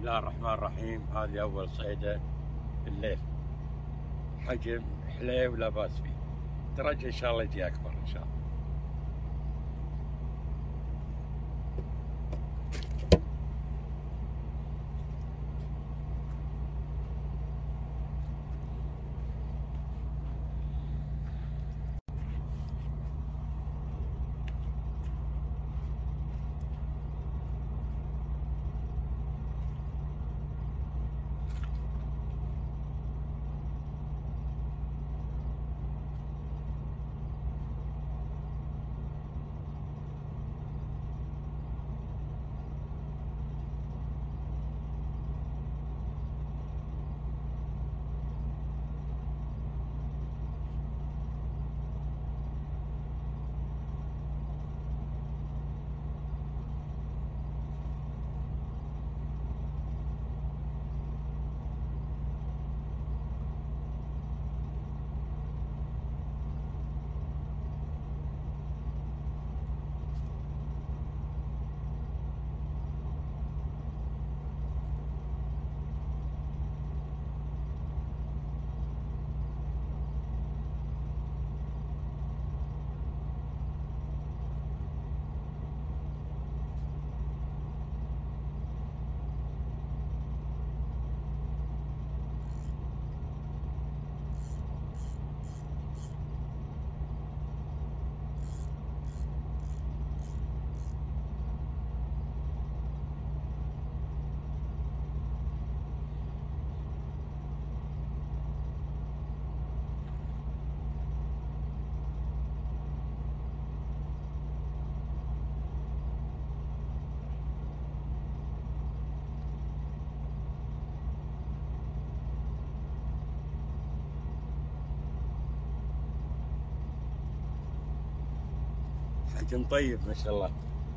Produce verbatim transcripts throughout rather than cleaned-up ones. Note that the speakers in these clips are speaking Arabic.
الله الرحمن الرحيم. هذه أول صيدة بالليل، حجم حليه ولا باس فيه، ترجى إن شاء الله يجي أكبر إن شاء الله. حجم طيب ما شاء الله.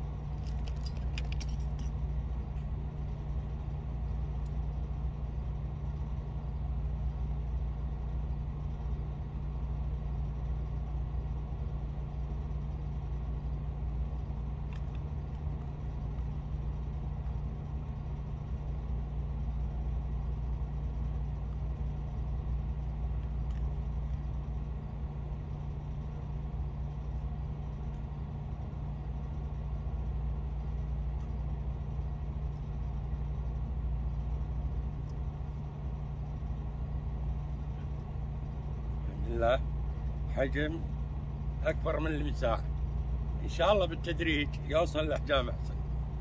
لا، حجم أكبر من المساحة، إن شاء الله بالتدريج يوصل لأحجام أحسن.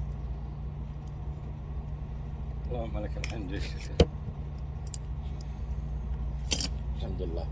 اللهم لك الحمد والشكر. الحمد لله.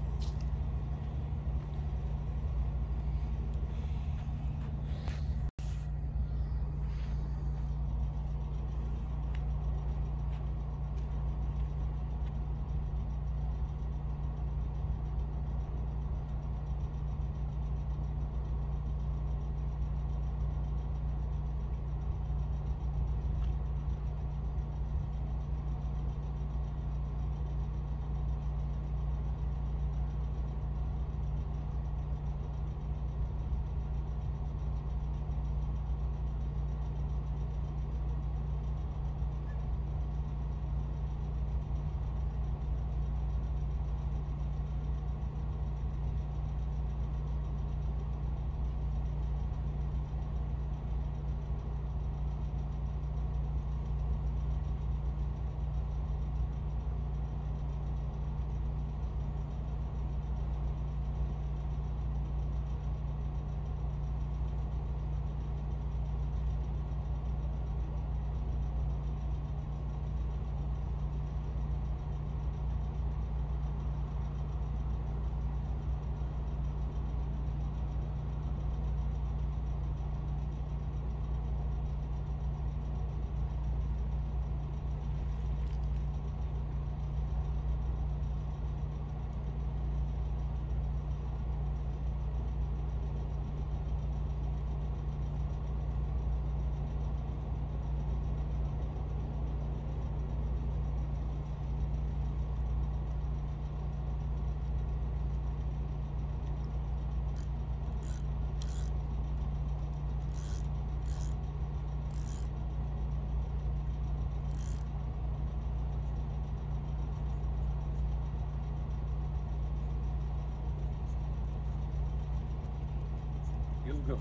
قف.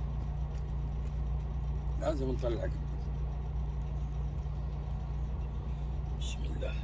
لازم نطلع. بسم الله.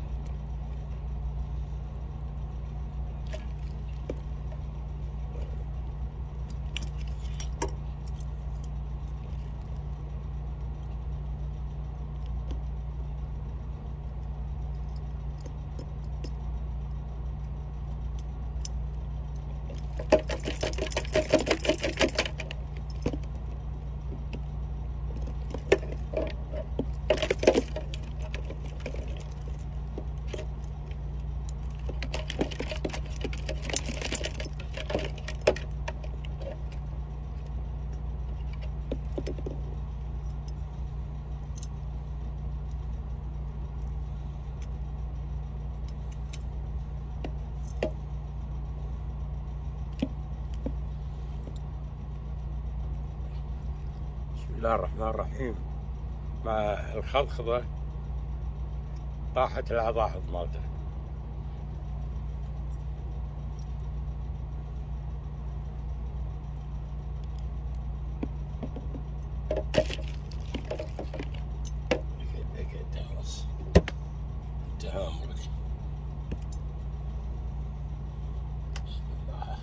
بسم الله الرحمن الرحيم. مع الخضخضة طاحت العضاحض مالته. خلاص انتهى امرك. بسم الله.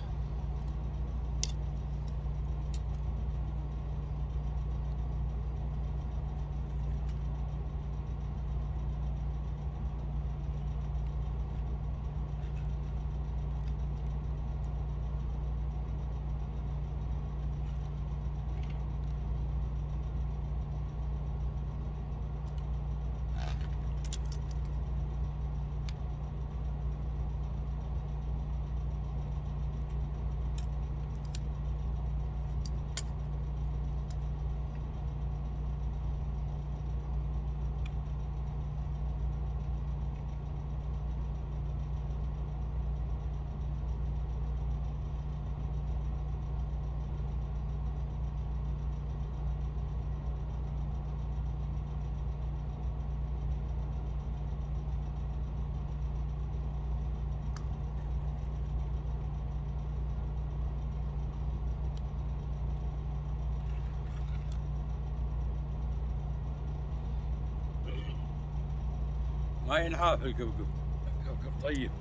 ما ينعاف الكبكب. الكبكب طيب.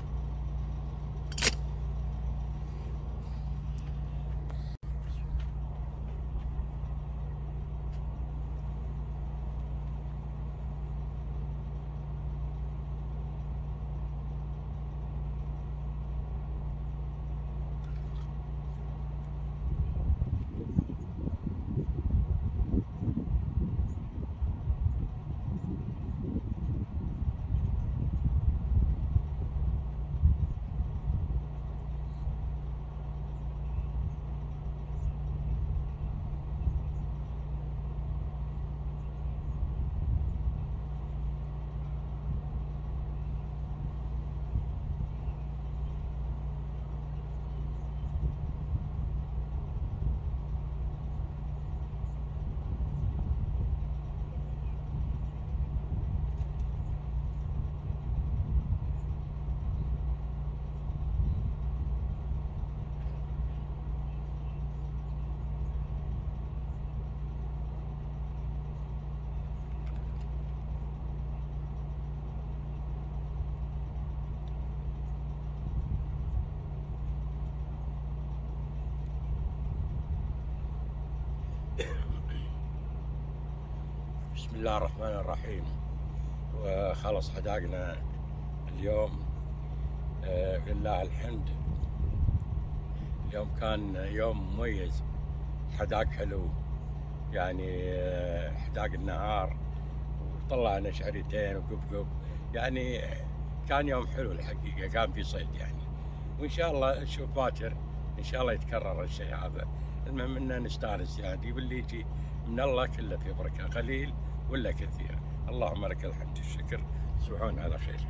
بسم الله الرحمن الرحيم. وخلص حداقنا اليوم، آه لله الحمد. اليوم كان يوم مميز، حداق حلو يعني. آه حداق النهار وطلعنا شعرتين وقبقب، يعني كان يوم حلو الحقيقة، كان في صيد يعني. وإن شاء الله نشوف باكر إن شاء الله يتكرر الشيء هذا. المهم إننا نستانس يعني، واللي يجي من الله كله في بركة، قليل ولا كثير. اللهم لك الحمد والشكر. تصبحون على خير.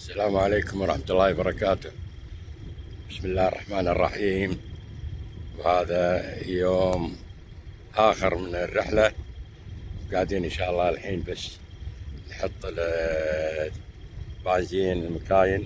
السلام عليكم ورحمة الله وبركاته. بسم الله الرحمن الرحيم. وهذا يوم آخر من الرحلة، قاعدين إن شاء الله الحين بس نحط البنزين المكاين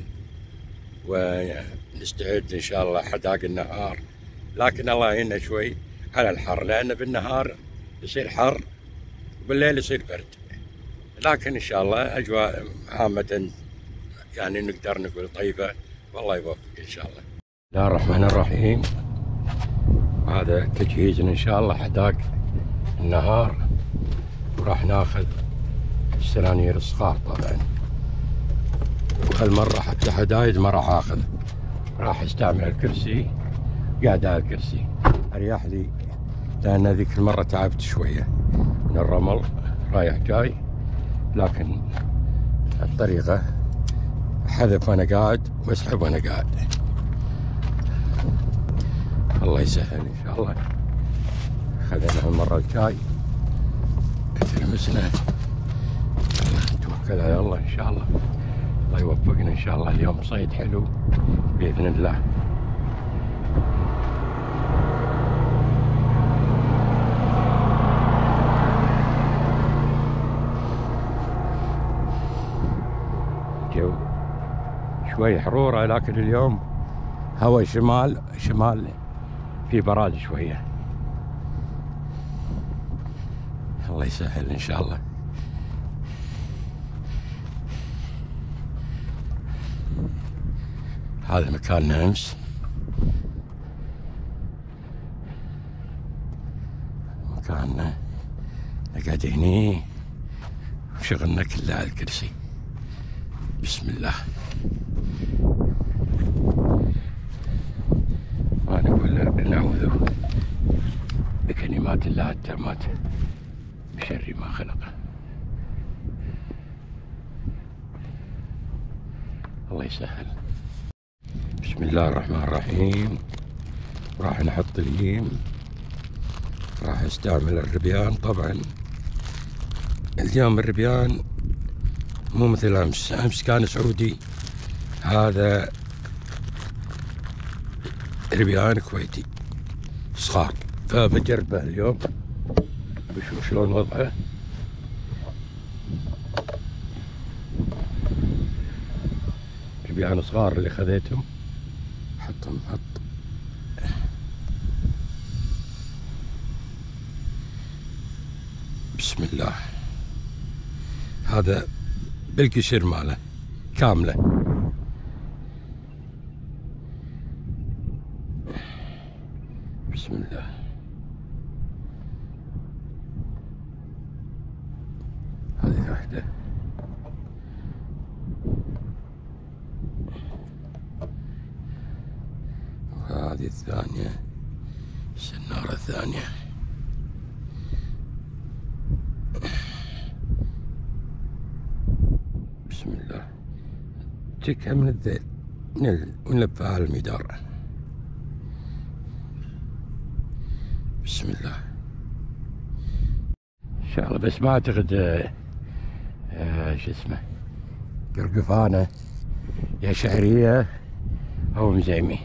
ونستعد إن شاء الله حداق النهار، لكن الله يهنا شوي على الحر، لأن بالنهار يصير حر وبالليل يصير برد، لكن إن شاء الله أجواء عامة يعني نقدر نقول طيبة، والله يوفق إن شاء الله. بسم الله الرحمن الرحيم. هذا تجهيزنا إن شاء الله حداق النهار، وراح ناخذ السنانير الصغار طبعا، وهالمرة حتى حدايد ما راح آخذ، راح استعمل الكرسي، قاعد على الكرسي أريح لي، لأن ذيك المرة تعبت شوية من الرمل رايح جاي، لكن الطريقة حذف وأنا قاعد واسحب وأنا قاعد. الله يسهل إن شاء الله. خذنا هالمرة الجاي تلمسنا، توكل على الله إن شاء الله، الله يوفقنا إن شاء الله. اليوم صيد حلو بإذن الله. جو شوي حرورة، لكن اليوم هواء شمال شمال في براد شوية، الله يسهل إن شاء الله. هذا مكاننا أمس، مكاننا نقعد هني وشغلنا كله على الكرسي. بسم الله. ونقول نعوذ بكلمات الله التامات من شر ما خلق. الله يسهل. بسم الله الرحمن الرحيم. راح نحط اليم، راح استعمل الربيان. طبعا اليوم الربيان مو مثل امس، امس كان سعودي، هذا ربيان كويتي صغار، فبجربه اليوم بشوف شلون وضعه. ربيان صغار اللي خذيتهم، حطهم حط. بسم الله. هذا بالقشر ماله كامله. بسم الله. هذه واحدة، وهذه الثانية، السنارة الثانية. بسم الله. تكها من الذيل ونلفها على المدار. بسم الله ان شاء الله. بس ما اعتقد آه آه شو اسمه قرقفانة يا شعرية او مزيمي.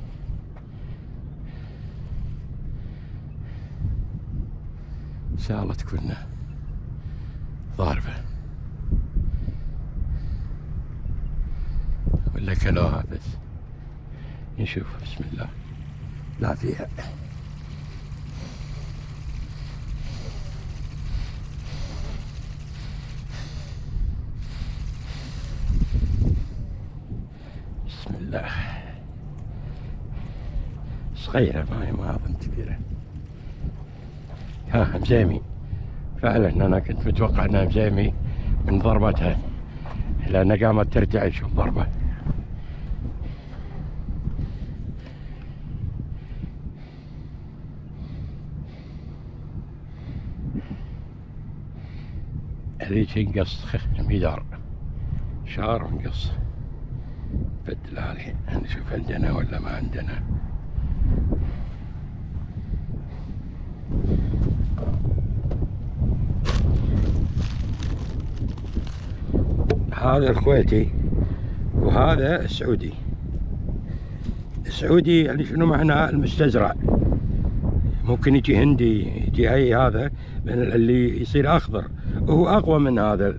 ان شاء الله تكون ضاربة ولا كلوها، بس نشوف. بسم الله. لا فيها. بسم الله. صغيرة، ما ما أظن كبيرة. ها مزيمي فعلا، أنا كنت متوقع أنها مزيمي من ضربتها، لأنها قامت ترتعش بالضربة. هذيك نقص ميدار شهر ونقص، بدلها الحين نشوف عندنا ولا ما عندنا. هذا الكويتي وهذا السعودي. السعودي يعني شنو معناه؟ المستزرع. ممكن يجي هندي، يجي هي هذا من اللي يصير اخضر وهو اقوى من هذا.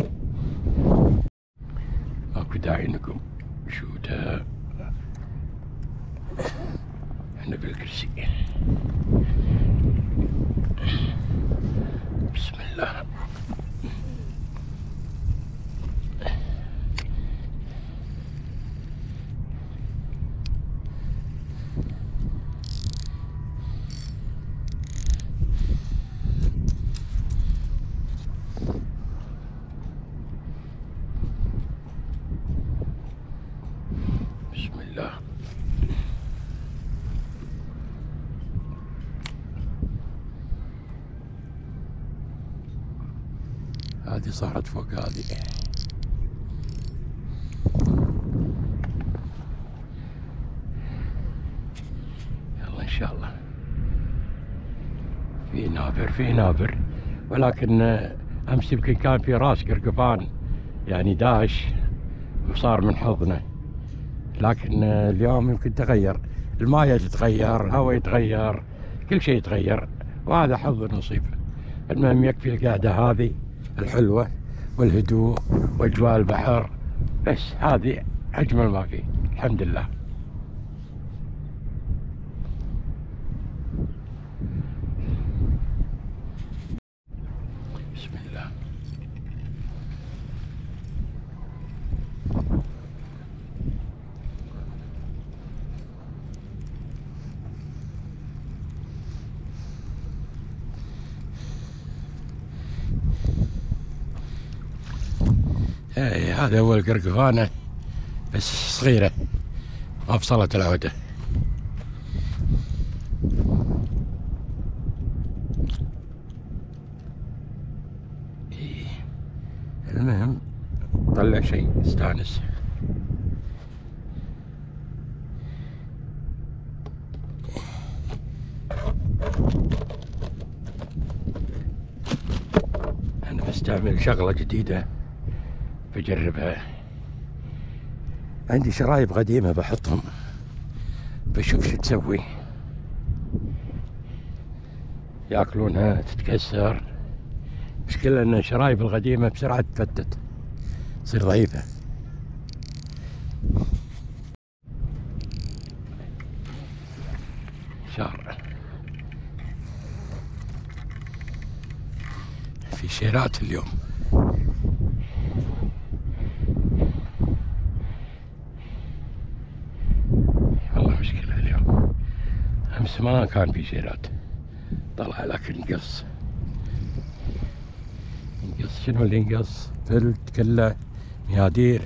ماكو داعي نقوم. شو ده؟ احنا بالكرسي. بسم الله. بسم الله. هذه صارت فوق هذه. يلا ان شاء الله. في نابر في نابر، ولكن امس يمكن كان في راس قرقفان يعني داش وصار من حضنه، لكن اليوم يمكن تغير، المايه تتغير، الهواء يتغير، كل شيء يتغير، وهذا حظ نصيب. المهم يكفي القعدة هذه الحلوة والهدوء واجواء البحر، بس هذه اجمل ما فيه الحمد لله. بسم الله. ايه هذا هو القرقفانة بس صغيرة ما بصلت العودة. إيه. المهم طلع شيء استانس. انا بستعمل شغلة جديدة بجربها. عندي شرايب قديمة بحطهم بشوف شو تسوي. ياكلونها تتكسر، مشكلة ان الشرايب القديمة بسرعة تفتت تصير ضعيفة. شار في شيرات اليوم. مشكلة اليوم، أمس ما كان في شيرات، طلع لكن انقص. انقص شنو اللي انقص؟ فلت كله، ميادير،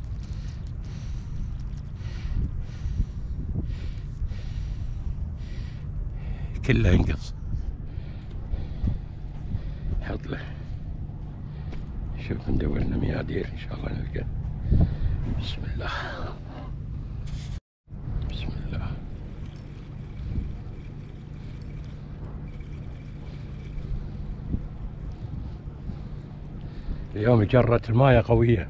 كله انقص. حط له. شوف ندور لنا ميادير إن شاء الله نلقى. بسم الله. بسم الله. اليوم جرت المايه قوية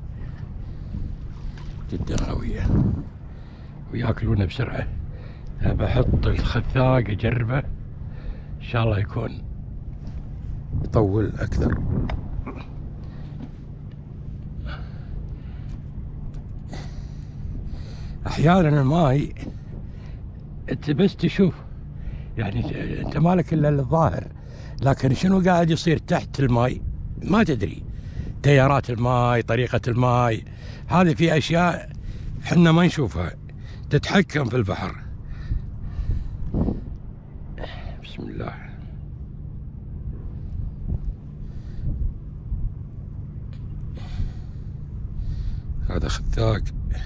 جدا قوية وياكلونه بسرعة. بحط الخثاق اجربه ان شاء الله يكون يطول اكثر. احيانا الماي انت بس تشوف يعني انت مالك الا الظاهر، لكن شنو قاعد يصير تحت الماي ما تدري. تيارات الماي، طريقة الماي، هذه في اشياء حنا ما نشوفها تتحكم في البحر. بسم الله. هذا خثاق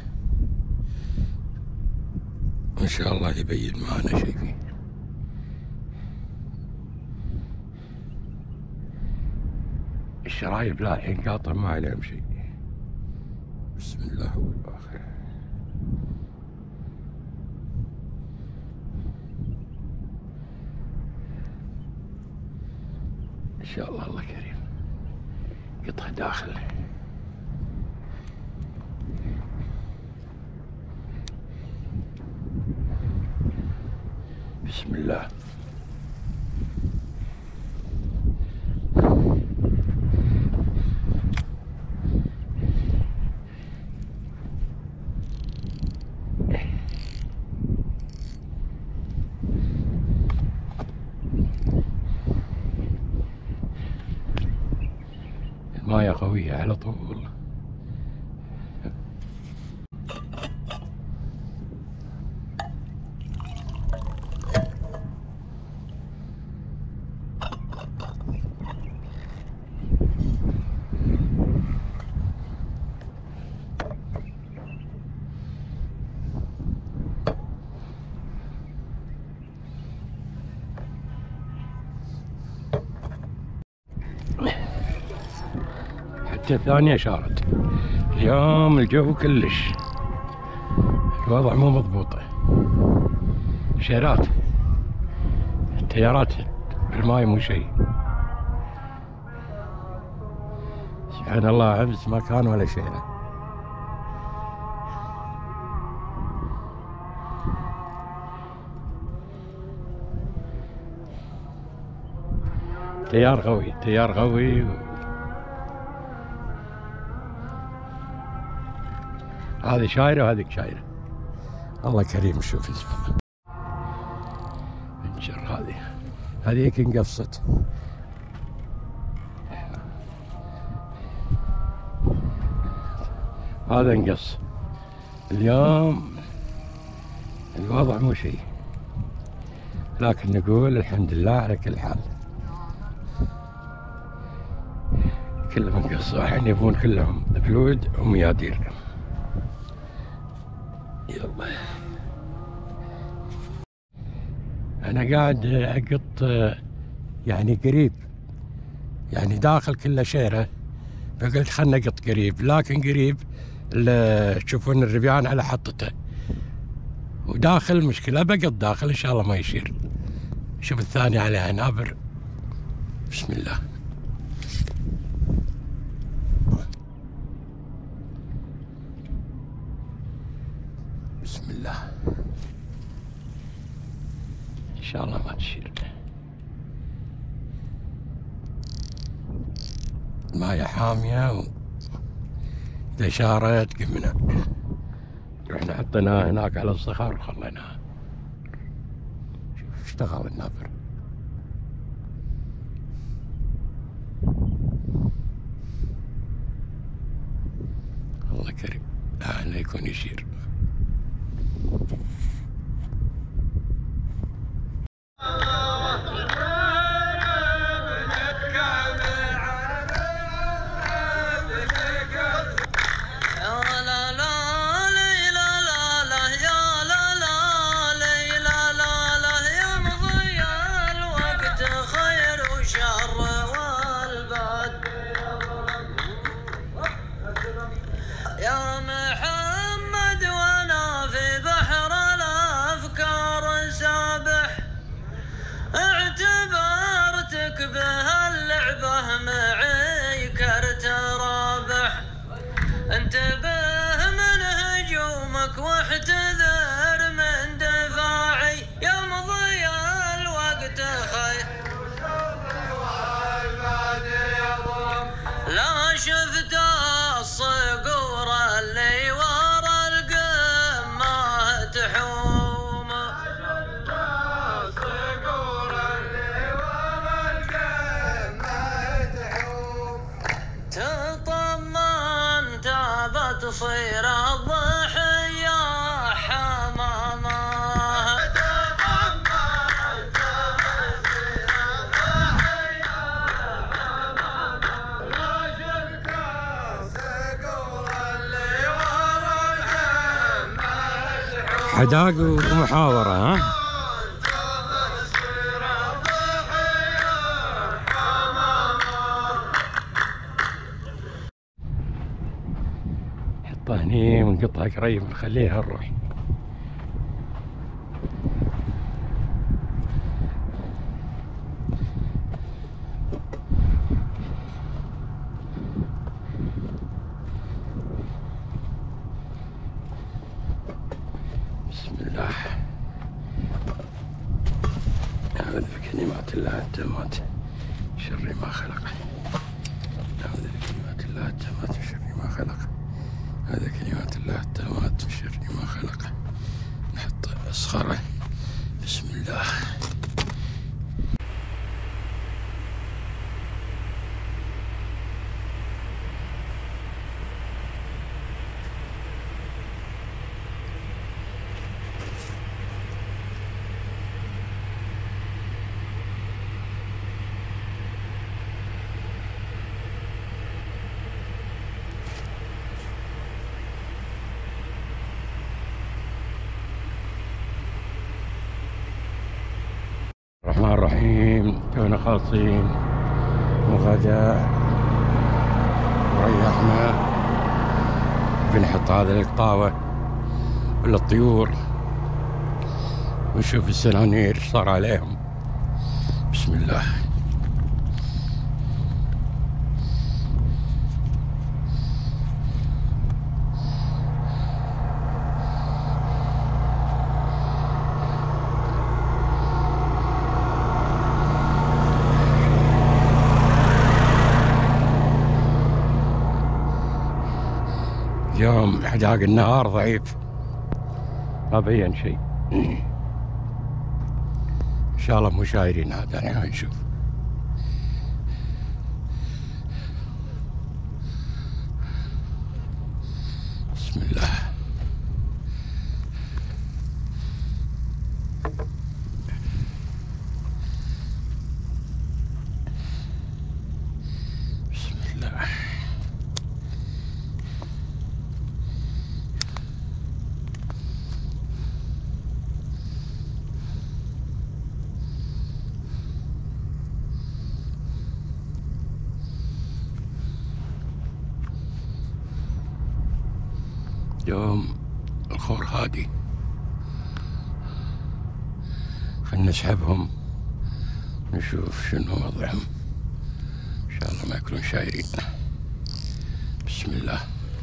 ان شاء الله يبين معنا شيء فيه. الشرايب لا الحين قاطع ما عليهم شيء. بسم الله والآخر. ان شاء الله الله كريم قطها داخل. بسم الله. المايه قوية على طول. حتى الثانية شارت. اليوم الجو كلش الوضع مو مضبوط. شيرات التيارات بالماي مو شيء. سبحان الله، امس ما كان ولا شيء. تيار قوي، تيار قوي. هذه شايرة وهذيك شايرة. الله كريم. شوف اسمها انجر. هذه هذيك انقصت. هذا انقص. اليوم الوضع مو شيء، لكن نقول الحمد لله على كل حال. كلهم انقصوا، الحين يبون كلهم فلود وميادير. يلا انا قاعد اقط يعني قريب، يعني داخل كله شيره، فقلت خلنا نقط قريب، لكن قريب تشوفون الربيان على حطته، وداخل مشكله بقط داخل ان شاء الله ما يشير. شوف الثاني عليها نابر. بسم الله. بسم الله. ان شاء الله ما تشير. المايه حاميه، واذا شارت قمنا رحنا حطيناها هناك على الصخر وخليناها. شوف اشتغل النابر. الله كريم، لا يكون يشير. يا محمد وانا في بحر الافكار سابح، اعتبرتك بهاللعبه معي كرت رابح. انتبه من هجومك واحتذر من دفاعي، يا مضي الوقت خير لا شفت الصقور اللي ورا القمة تحوم. تطمن تابت تصير الضحية حمامة. حداق ومحاورة. ها حطها هني ونقطها قريب ونخليها نروح. بسم الله. نعوذ بكلمات الله التامات من شر ما خلق. نعوذ بكلمات الله التامات من شر ما خلق. هذا كلمات الله التامات من شر ما خلق. نحط أصخرة. بسم الله. الرحمن الرحيم. تونا خالصين وغداء وريحنا. بنحط هذا القطاوة ولا الطيور ونشوف السنانير صار عليهم. بسم الله. اليوم حداق النهار ضعيف ما بين شيء. ان شاء الله مو شايرين هذا. الحين نشوف. بسم الله. بسم الله. اليوم الخور هادي. خلنا نسحبهم نشوف شنو وضعهم. ان شاء الله ما يكونون شايرين. بسم الله.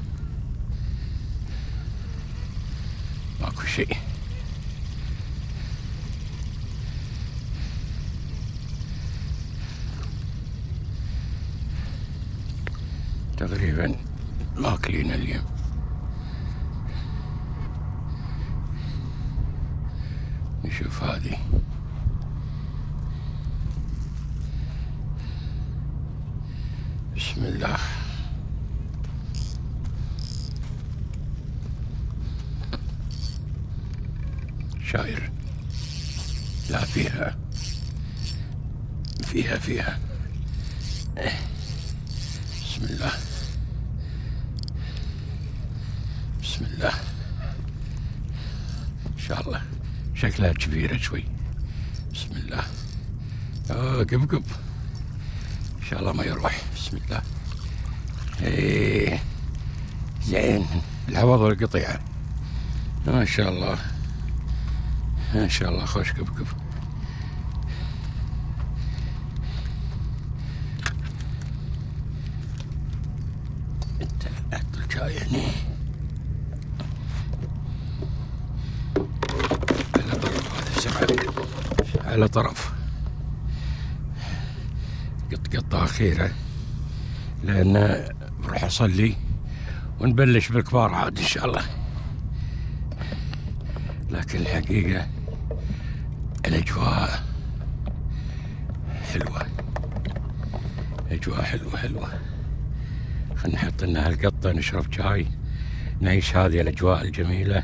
ماكو شيء. تقريبا ماكلين اليوم. نشوف هذه. بسم الله. شاير. لا فيها فيها فيها. بسم الله. بسم الله. ان شاء الله شكلها كبيرة شوي. بسم الله. اوه قبقب. ان شاء الله ما يروح. بسم الله. ايه زين. العوض والقطيعة ما شاء الله ما شاء الله. خوش قبقب. انت حط الشاي هني على طرف. قط قطة أخيرة لأن بروح أصلي ونبلش بالكبار عاد إن شاء الله. لكن الحقيقة الأجواء حلوة. أجواء حلوة حلوة. خلنا نحط لنا هالقطة نشرب شاي نعيش هذه الأجواء الجميلة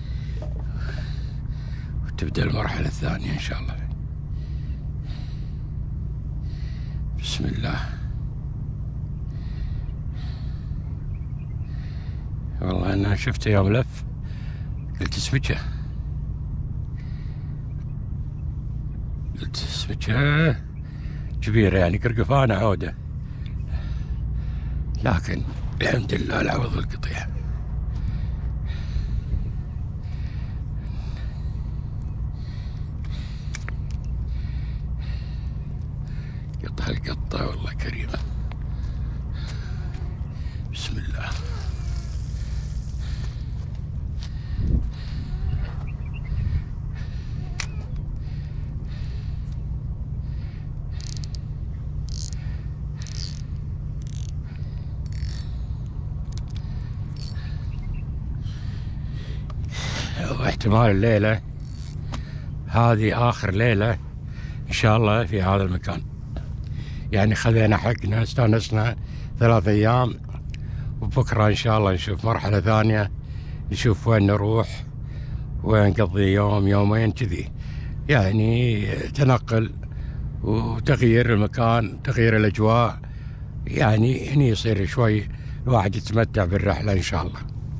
وتبدأ المرحلة الثانية إن شاء الله. بسم الله. والله أنا شفته يوم لف قلت سمكة. قلت سمكة كبيرة يعني قرقفانة عودة. لكن الحمد لله العوض والقطيع. قطها القطة والله كريمة. بسم الله. واحتمال الليلة هذه آخر ليلة إن شاء الله في هذا المكان. يعني خذينا حقنا، استانسنا ثلاث أيام، وبكرة إن شاء الله نشوف مرحلة ثانية، نشوف وين نروح، وين نقضي يوم يومين كذي. يعني تنقل وتغيير المكان، تغيير الأجواء، يعني هني يصير شوي الواحد يتمتع بالرحلة إن شاء الله.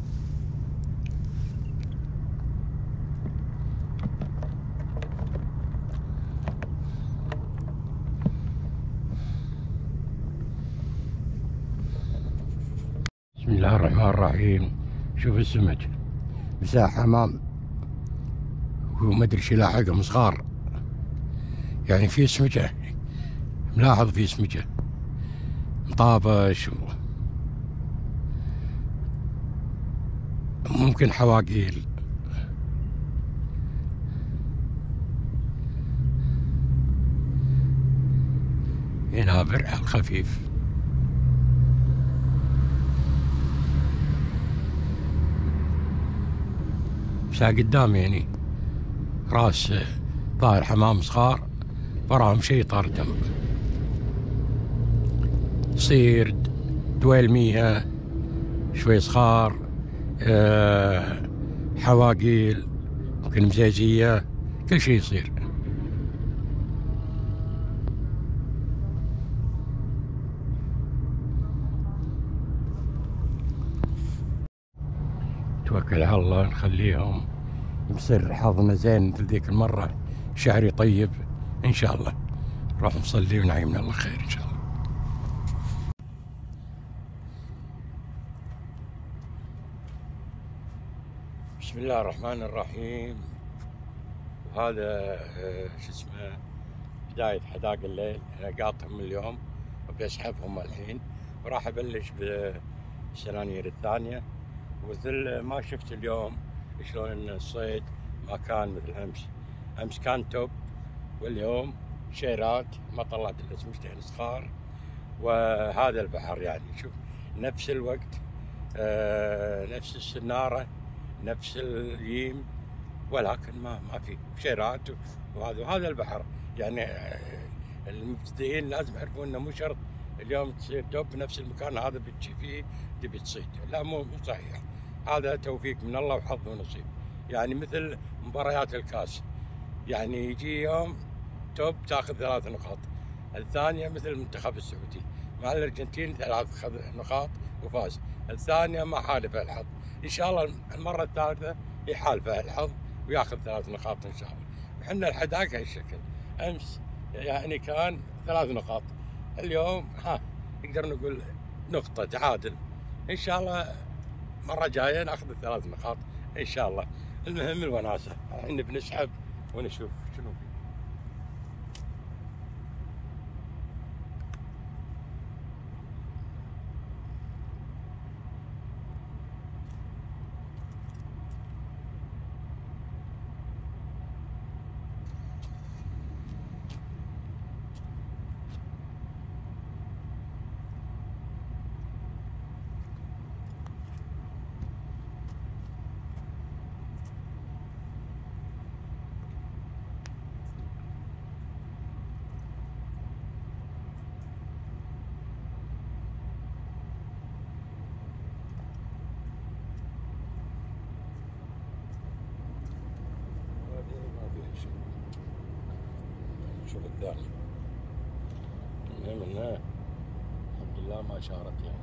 بسم الله الرحمن الرحيم. شوف السمك، مساحة حمام وما ادري شو لاحقهم صغار، يعني في سمكة، ملاحظ في سمكة مطابش وممكن حواقيل. هنا برع خفيف. بس قدام يعني راس ظاهر حمام صغار، وراهم شي طاردم، صير دويلمية شوي صغار، أه حواقيل، ممكن مزيزية، كل شي يصير. توكل على الله، نخليهم بصير حظنا زين مثل ذيك المرة، شعري طيب إن شاء الله. نروح نصلي ونعيمنا الله خير إن شاء الله. بسم الله الرحمن الرحيم. وهذا شو اسمه بداية حداق الليل. أنا قاطهم اليوم وبسحبهم الحين، وراح أبلش بالسنانير الثانية. ومثل ما شفت اليوم شلون الصيد ما كان مثل أمس. أمس كان توب، واليوم شيرات، ما طلعت إلا سمكتين صغار. وهذا البحر يعني شوف نفس الوقت، آه نفس السنارة، نفس الييم، ولكن ما ما في شيرات وهذا وهذا البحر. يعني آه المبتدئين لازم يعرفون انه مو شرط اليوم تصير توب بنفس المكان هذا بتجي فيه تبي تصيد، لا مو مو صحيح. هذا توفيق من الله وحظ ونصيب. يعني مثل مباريات الكاس، يعني يجي يوم توب تاخذ ثلاث نقاط، الثانية مثل المنتخب السعودي مع الأرجنتين ثلاث نقاط وفاز، الثانية ما حالفه الحظ. إن شاء الله المرة الثالثة يحالفه الحظ وياخذ ثلاث نقاط إن شاء الله. وحنا الحداقة هالشكل. أمس يعني كان ثلاث نقاط، اليوم ها نقدر نقول نقطة تعادل. إن شاء الله مرة جاية ناخذ الثلاث نقاط إن شاء الله. المهم الوناسة، الحين بنسحب ونشوف شنو فيه. شوف الثاني، المهم انه الحمد لله ما شارت يعني.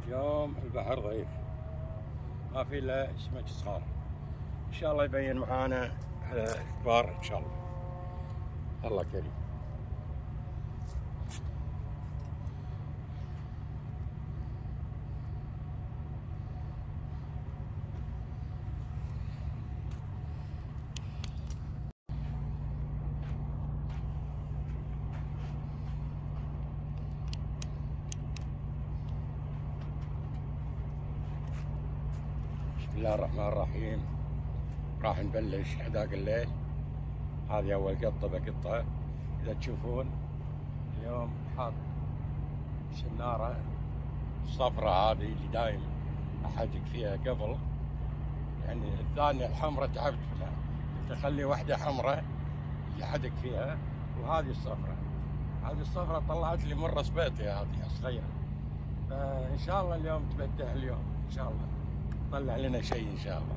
اليوم البحر ضعيف، ما في الا سمك صغار. ان شاء الله يبين معانا الكبار ان شاء الله. الله كريم. بسم الله الرحمن الرحيم. راح نبلش حداق الليل. هذه أول قطة بقطة. إذا تشوفون اليوم حاط سنارة صفرة، هذه اللي دايم أحدق فيها قبل، يعني الثانية الحمرة تعبت منها، تخلي واحدة حمرة اللي حدق فيها، وهذه الصفرة. هذه الصفرة طلعت لي من راس بيتي، هذه صغيرة. فإن شاء الله اليوم تبدع، اليوم إن شاء الله طلع لنا شيء إن شاء الله.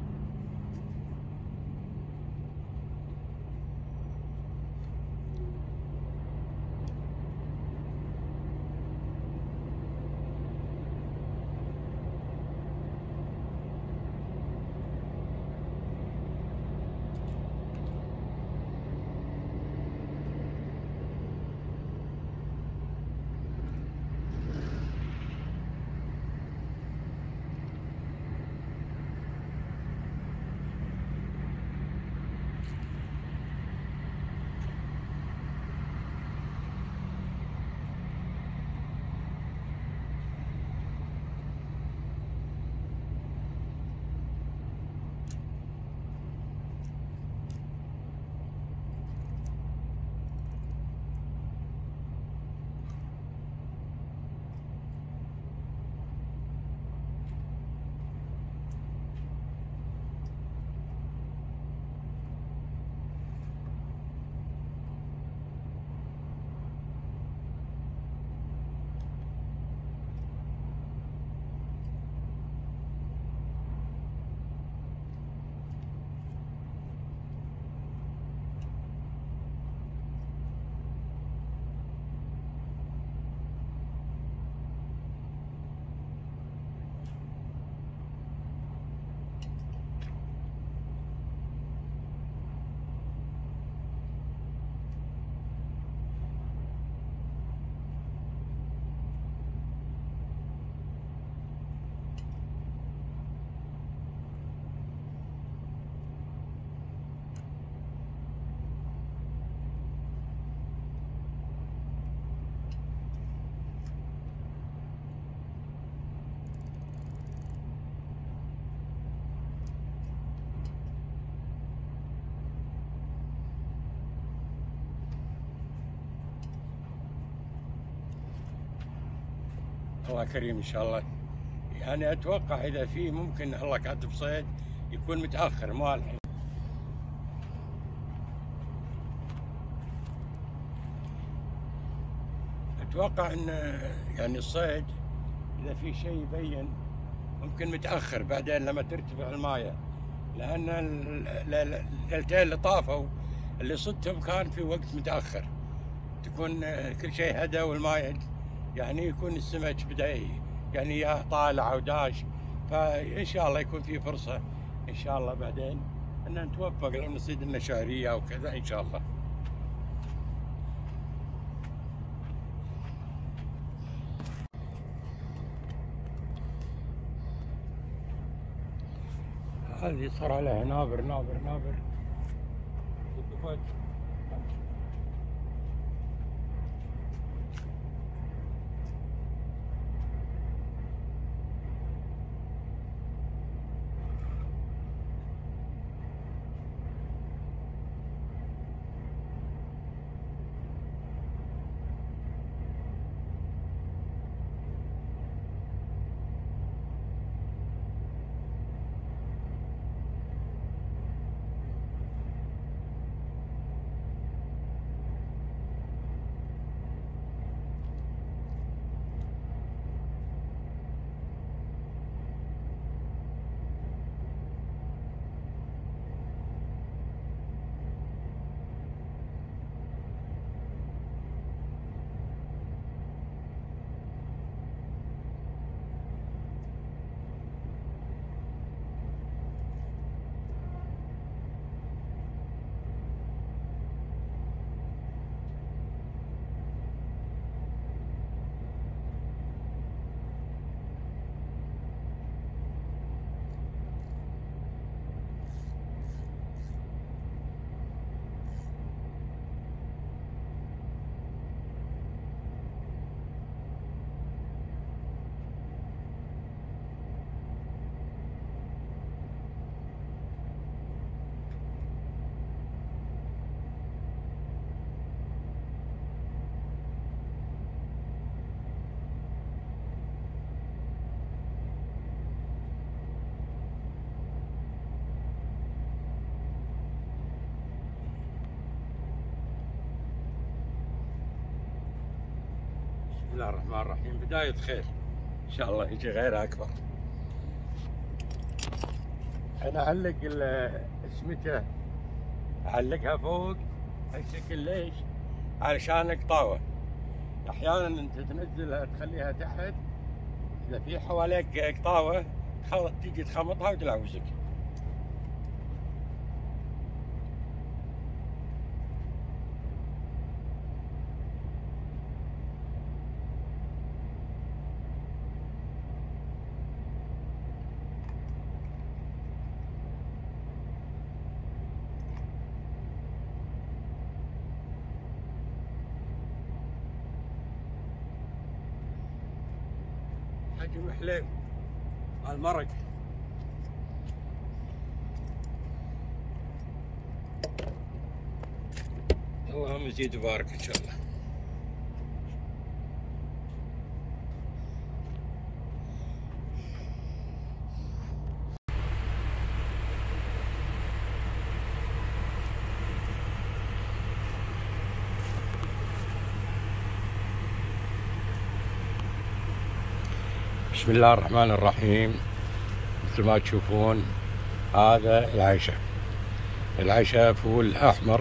الله كريم ان شاء الله. يعني اتوقع اذا في ممكن الله كاتب صيد يكون متاخر، ما الحين. اتوقع ان يعني الصيد اذا في شيء يبين ممكن متاخر بعدين لما ترتفع المايه، لان الليلتين اللي طافوا اللي صدتهم كان في وقت متاخر، تكون كل شيء هدى والمايه يعني يكون السمك بدأ يعني يا طالع او داش. فان شاء الله يكون في فرصه ان شاء الله بعدين ان نتوفق لو نصيد لنا شهريه او كذا ان شاء الله. هذه صار عليها نابر نابر نابر. الله الرحمن الرحيم. بداية خير إن شاء الله، يجي غير أكبر. أنا أعلق السمكة، أعلقها فوق هالشكل. ليش؟ علشان قطاوة. أحيانا أنت تنزلها تخليها تحت، إذا في حواليك قطاوة تيجي تخمطها وتلعوزك. حجم حليب المرق. اللهم يزيد وبارك ان شاء الله. بسم الله الرحمن الرحيم. مثل ما تشوفون هذا العشاء. العشاء فول احمر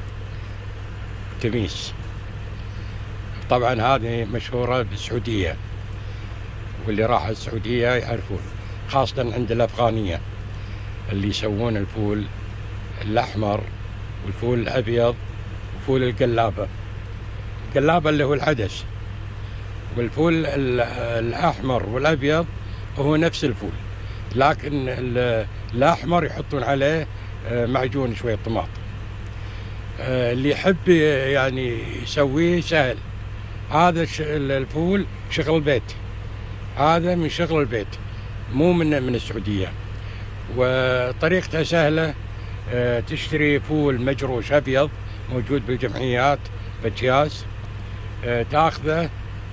تميس. طبعا هذه مشهورة بالسعودية، واللي راح السعودية يعرفون، خاصة عند الأفغانية اللي يسوون الفول الأحمر والفول الأبيض وفول القلابة. القلابة اللي هو العدس، والفول الأحمر والأبيض هو نفس الفول، لكن الأحمر يحطون عليه معجون شوية طماط. اللي يحب يعني يسويه سهل. هذا الفول شغل البيت، هذا من شغل البيت مو من من السعودية، وطريقته سهلة. تشتري فول مجروش أبيض موجود بالجمعيات بأكياس، تاخذه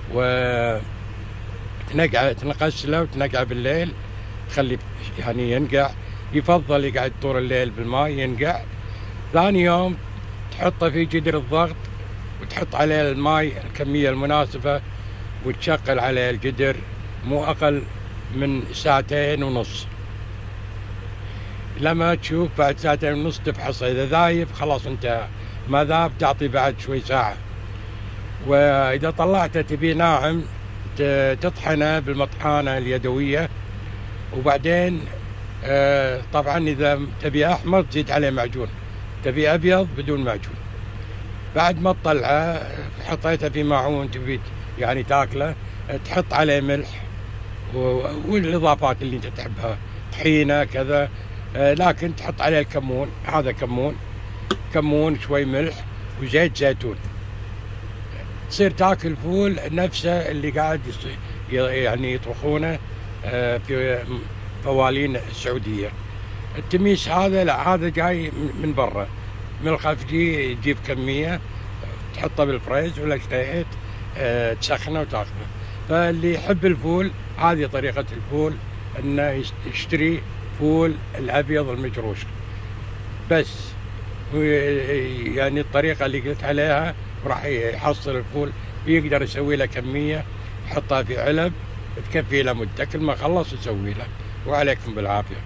وتنقعه، تنغسله وتنقعه بالليل، تخليه يعني ينقع. يفضل يقعد طول الليل بالماء ينقع. ثاني يوم تحطه في جدر الضغط وتحط عليه الماء الكمية المناسبة، وتشغل عليه الجدر مو أقل من ساعتين ونص. لما تشوف بعد ساعتين ونص تفحصه، إذا ذايب خلاص انتهى، ما ذاب تعطي بعد شوي ساعة. وإذا طلعته تبي ناعم تطحنه بالمطحانة اليدوية، وبعدين طبعا إذا تبي أحمر تزيد عليه معجون، تبي أبيض بدون معجون. بعد ما تطلعه حطيته في معون تبي يعني تاكله، تحط عليه ملح والإضافات اللي أنت تحبها، طحينة كذا، لكن تحط عليه الكمون. هذا كمون، كمون شوي ملح وزيت زيتون. تصير تاكل فول نفسه اللي قاعد يعني يطبخونه في فوالين السعودية. التميس هذا لا، هذا جاي من برا من الخفجي، تجيب كمية تحطه بالفريز ولا اشتهيت تسخنه وتاخذه. فاللي يحب الفول هذه طريقة الفول، انه يشتري فول الابيض المجروش بس، يعني الطريقة اللي قلت عليها، وراح يحصل الفول ويقدر يسوي له كمية، يحطها في علب تكفي له مدة، كل ما خلص يسوي له. وعليكم بالعافية.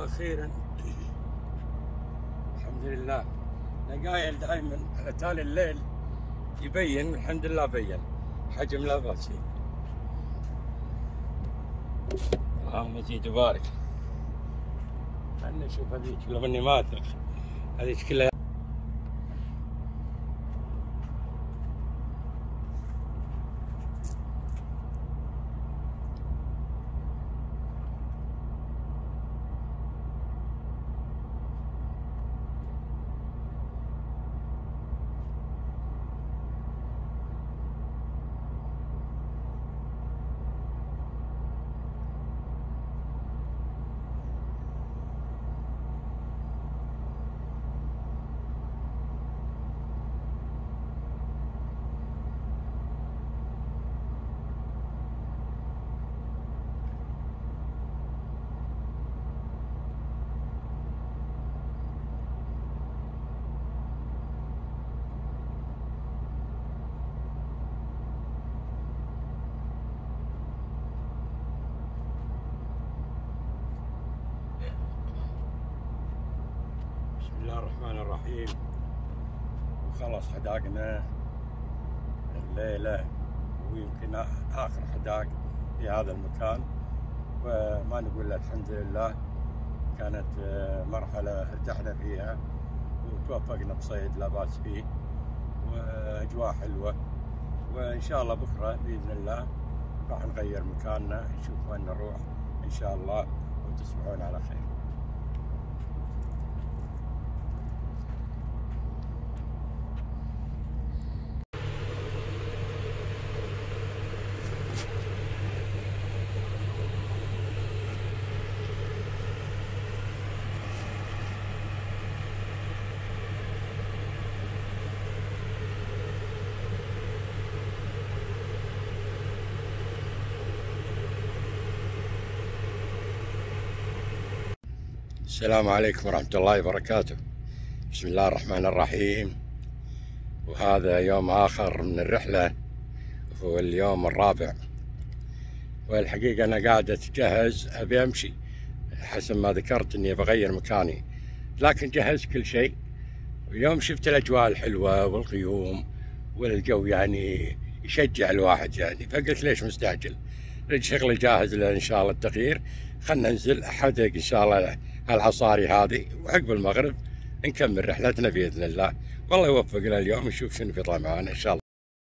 واخيرا الحمد لله. انا قايل دائما على تالي الليل يبين، والحمد لله بين حجم لا باس فيه. اللهم زيد وبارك. خلنا نشوف هذيك لو اني ما اثق، هذيك كلها بسم الله الرحمن الرحيم. وخلص حداقنا الليلة، ويمكن آخر حداق في هذا المكان، وما نقول الحمد لله. كانت مرحلة ارتحنا فيها وتوفقنا بصيد لا بأس فيه، وأجواء حلوة. وإن شاء الله بكرة بإذن الله راح نغير مكاننا، نشوف وين نروح إن شاء الله، وتصبحون على خير. السلام عليكم ورحمة الله وبركاته. بسم الله الرحمن الرحيم. وهذا يوم آخر من الرحلة، هو اليوم الرابع. والحقيقة أنا قاعد أتجهز، أبي أمشي حسب ما ذكرت إني بغير مكاني، لكن جهزت كل شيء. ويوم شفت الأجواء الحلوة والغيوم والجو يعني يشجع الواحد يعني، فقلت ليش مستعجل؟ شغلي جاهز إن شاء الله التغيير. خلنا ننزل أحدق إن شاء الله هالعصاري هذه، وعقب المغرب نكمل رحلتنا بإذن الله. والله يوفقنا اليوم، نشوف شنو بيطلع معنا إن شاء الله.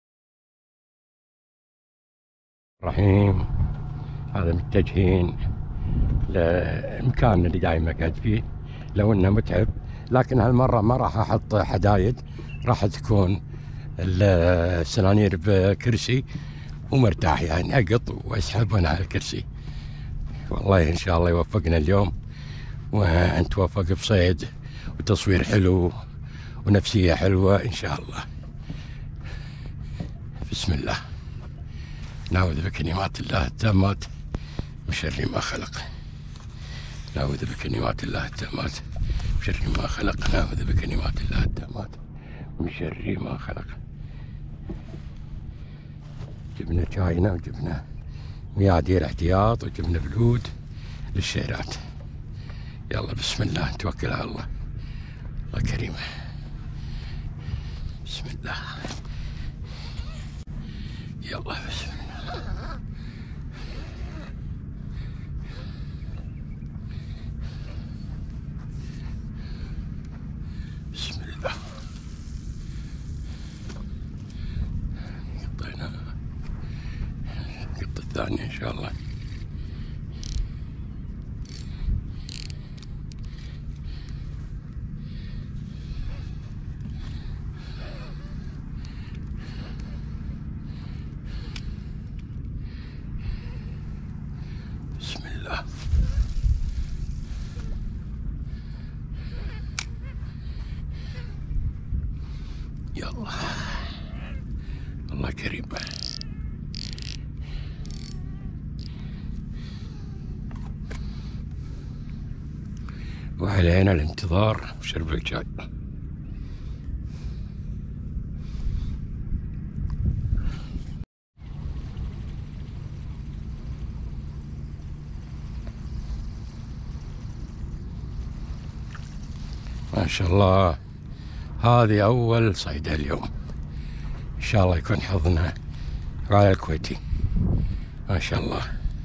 رحيم. هذا متجهين لمكاننا اللي دايما قاعد فيه، لو انه متعب، لكن هالمرة ما راح احط حدايد، راح تكون السنانير بكرسي ومرتاح يعني، اقط واسحب وانا على الكرسي. والله ان شاء الله يوفقنا اليوم، ونتوفق بصيد وتصوير حلو ونفسية حلوة ان شاء الله. بسم الله. نعوذ بكلمات الله التامات من شر ما خلق. نعوذ بكلمات الله التامات من شر ما خلق. نعوذ بكلمات الله التامات من شر ما خلق. جبنا شاينا وجبنا ميادير احتياط وجبنا بلود للشيرات. يلا بسم الله، نتوكل على الله. الله كريم. بسم الله. يلا بسم الله. بسم الله. قطينا القطة الثانية إن شاء الله. بسم الله. يلا. الله كريم. وعلينا الانتظار وشرب الشاي. ما شاء الله. هذه أول صيدة اليوم، إن شاء الله يكون حظنا راية الكويتي ما شاء الله.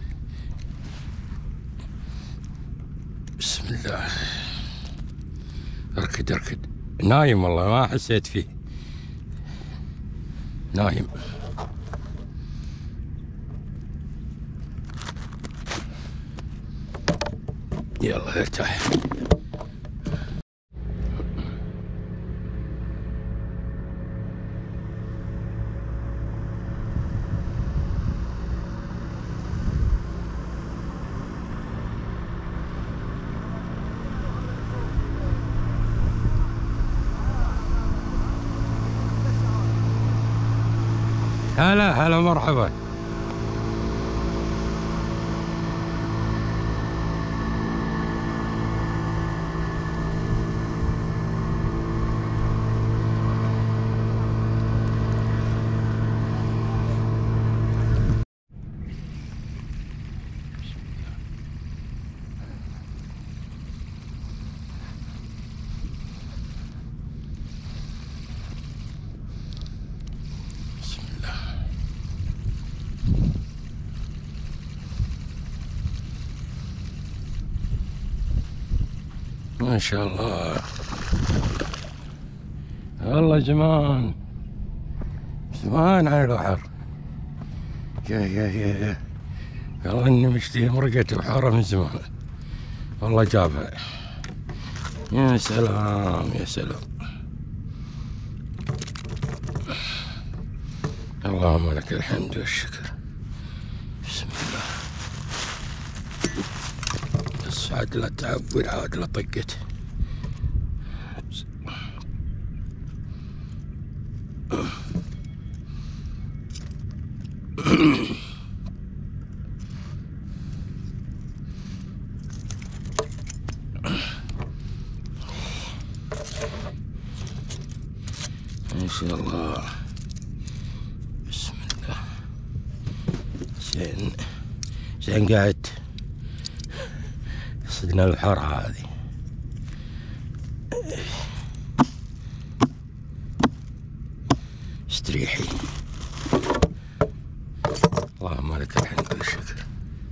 بسم الله. اركد اركد. نايم والله، ما حسيت فيه، نايم. يلا ارتاح. هلا هلا مرحبا. ما شاء الله. والله زمان زمان على البحر. يا يا يا والله اني مشتهي مرقة بحارة من زمان، والله جابها. يا سلام يا سلام. اللهم لك الحمد والشكر. بسم الله. بس عاد لا تعبر، عاد لا طقت. ما شاء الله. بسم الله. زين زين قاعد صدنا البحر هذه. استريحي. اللهم لك الحمد والشكر.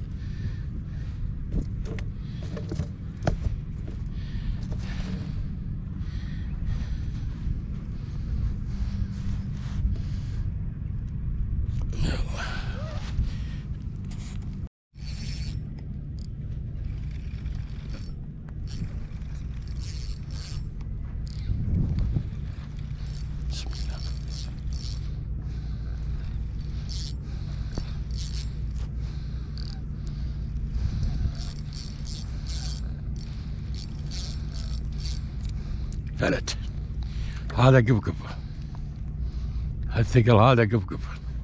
فلت. هذا قبقب، هالثقل هذا قبقب.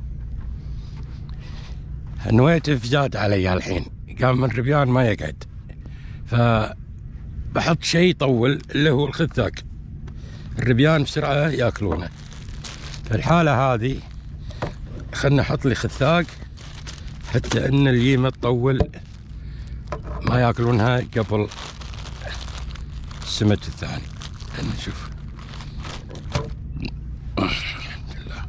نويتف زاد علي الحين، قام من ربيان ما يقعد، فبحط شيء يطول اللي هو الخذاق. الربيان بسرعة ياكلونه. في الحالة هذه خلنا نحط لي خذاق حتى ان اليمة تطول ما ياكلونها قبل السمت الثاني. نشوف. الحمد لله.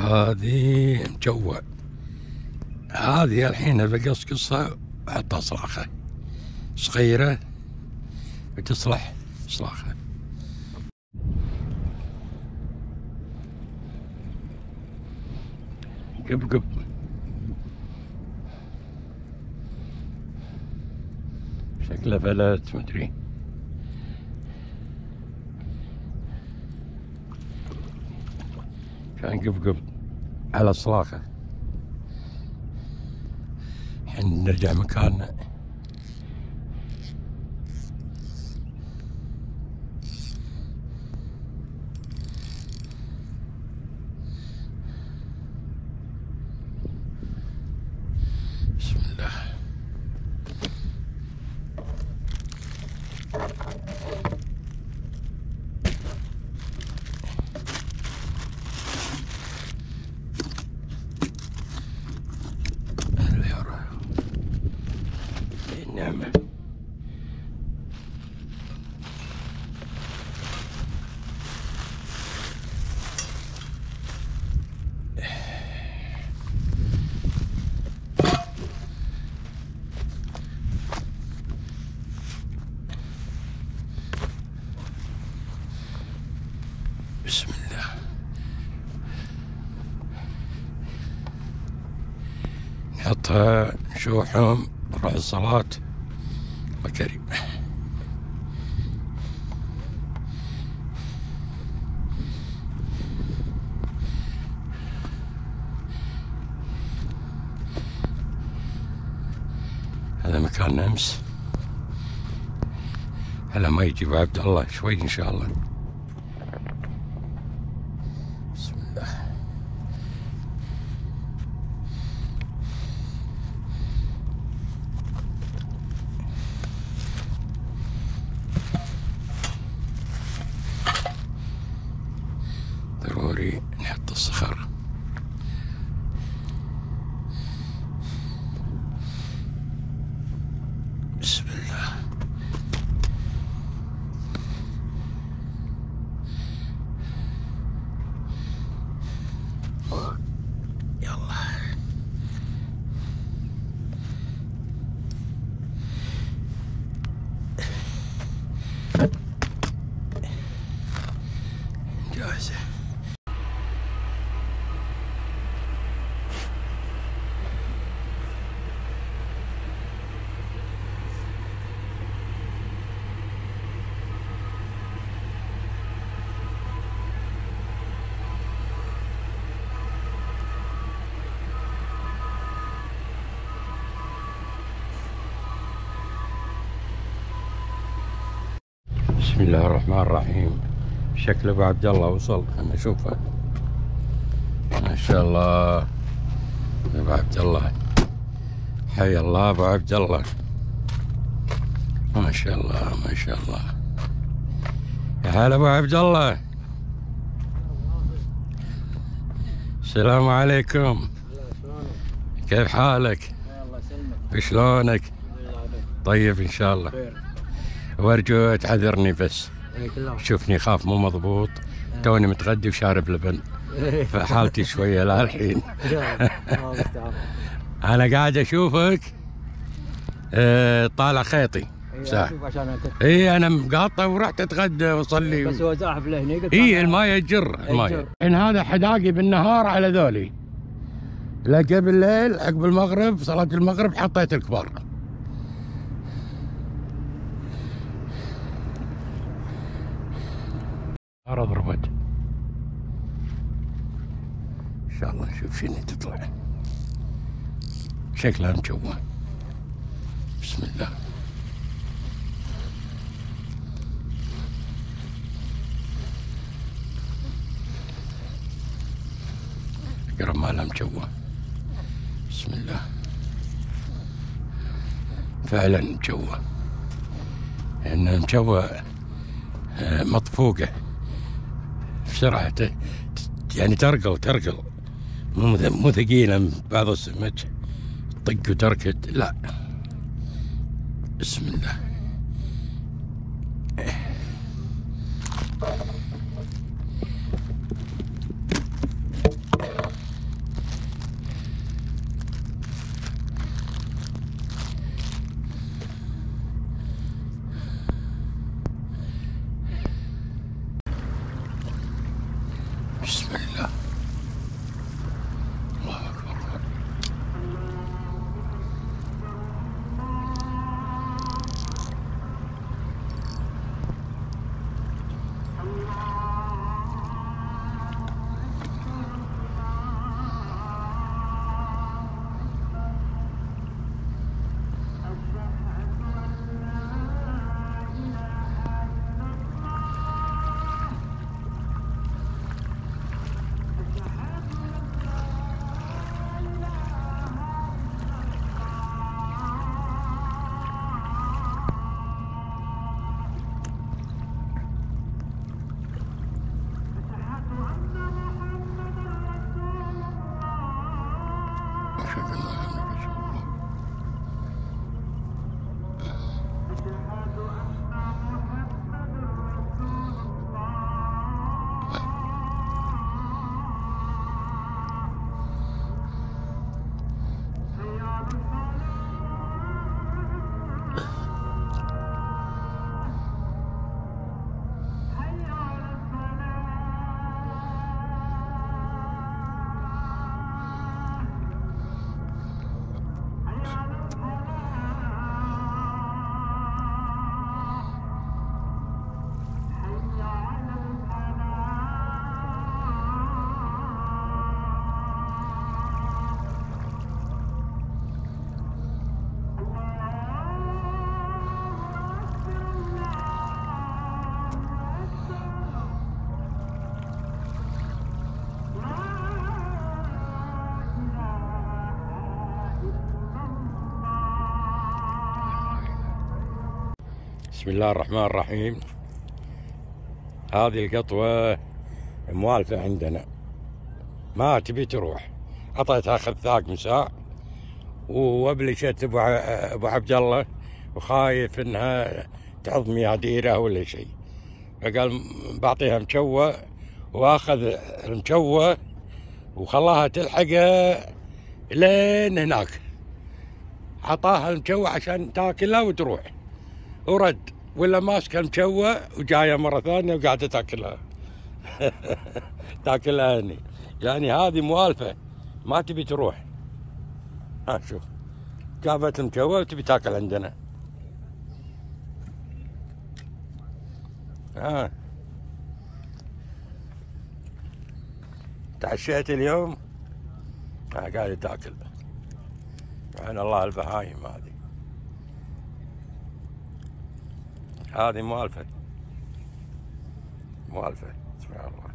هذه مجوع. هذه الحين بقص قصة أحطها صلاخة صغيرة وتصلح صلاخة. قب قب شكله فلت مدري. كان قب قب على صلاخة. الحين نرجع مكاننا. بسم الله. النعمة. بسم الله. نحطها نشوحهم نروح الصلاة. الله كريم. هذا مكان أمس. هلا ما يجي أبو عبد الله شوي إن شاء الله. بسم الله. ضروري نحط الصخر. بسم الله. يلا. جاهزة. بسم الله الرحمن الرحيم. شكل ابو عبد الله وصل. انا اشوفه ما شاء الله. ابو عبد الله حي الله. ابو عبد الله ما شاء الله ما شاء الله. يا هلا ابو عبد الله. السلام عليكم. كيف حالك؟ الله يسلمك. شلونك؟ طيب ان شاء الله. وارجو تعذرني بس. شوفني خاف مو مضبوط. توني متغدي وشارب لبن فحالتي شويه لا الحين. انا قاعد اشوفك أه طالع خيطي صح. اي انا مقاطع ورحت اتغدى واصلي. بس هو زاحف لهني. اي المايه تجر المايه. الحين هذا حداقي بالنهار على ذولي. لقى بالليل عقب المغرب صلاه المغرب حطيت الكبار. نار ضربت. ان شاء الله نشوف شنو تطلع. شكلها مجوه. بسم الله. قرب مالها مجوه. بسم الله. فعلا مجوه. لأن مجوه مطفوقه بسرعة. يعني ترقل ترقل مو مو ثقيلة. بعض السمك طق وتركد لا. بسم الله. بسم الله الرحمن الرحيم. هذه القطوة موالفة عندنا، ما تبي تروح. عطيتها خذاق مساء وابلشت ابو ابو عبد الله، وخايف انها تعض مياديره ولا شيء، فقال بعطيها مشوه، واخذ المشوه وخلاها تلحقه لين هناك. عطاها المشوه عشان تاكلها وتروح، ورد ولا ماسكه المشوه وجايه مره ثانيه وقاعده تاكلها. تاكلها هني، يعني هذه موالفه ما تبي تروح. ها شوف، جابت المشوه وتبي تاكل عندنا. ها تعشيت اليوم؟ ها قاعده تاكل. سبحان الله البهايم هذه، هذه موالفه موالفه سبحان الله.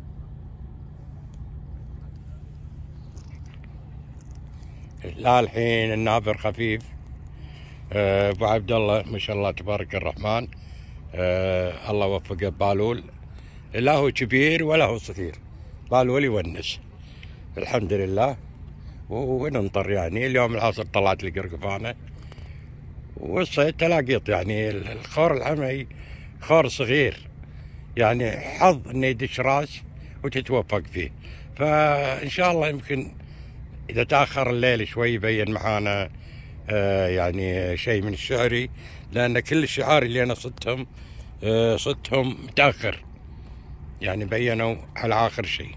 لا الحين النابر خفيف. ابو عبد الله ما شاء الله تبارك الرحمن، أه الله وفقه ببالول، لا هو كبير ولا هو صغير، بالول يونس الحمد لله. وننطر يعني اليوم العصر طلعت لي قرقفانه، والصيد تلاقيط يعني الخور الحمي خور صغير، يعني حظ انه يدش راس وتتوفق فيه. فان شاء الله يمكن اذا تاخر الليل شوي يبين معانا آه يعني شيء من الشعري، لان كل الشعار اللي انا صدتهم آه صدتهم متاخر، يعني بينوا على اخر شيء.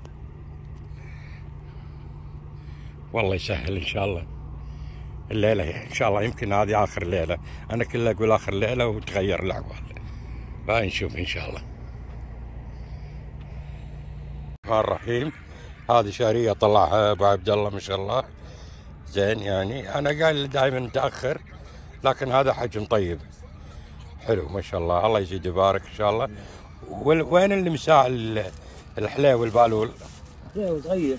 والله يسهل ان شاء الله الليله، ان شاء الله يمكن هذه اخر ليله، انا كله اقول اخر ليله وتغير الاحوال، فنشوف ان شاء الله. الرحمن الرحيم. هذه شعريه طلعها ابو عبد الله ما شاء الله زين، يعني انا قايل دائما متاخر، لكن هذا حجم طيب حلو ما شاء الله، الله يزيد يبارك ان شاء الله. وين المساء الحليو والبالول؟ حليو صغير.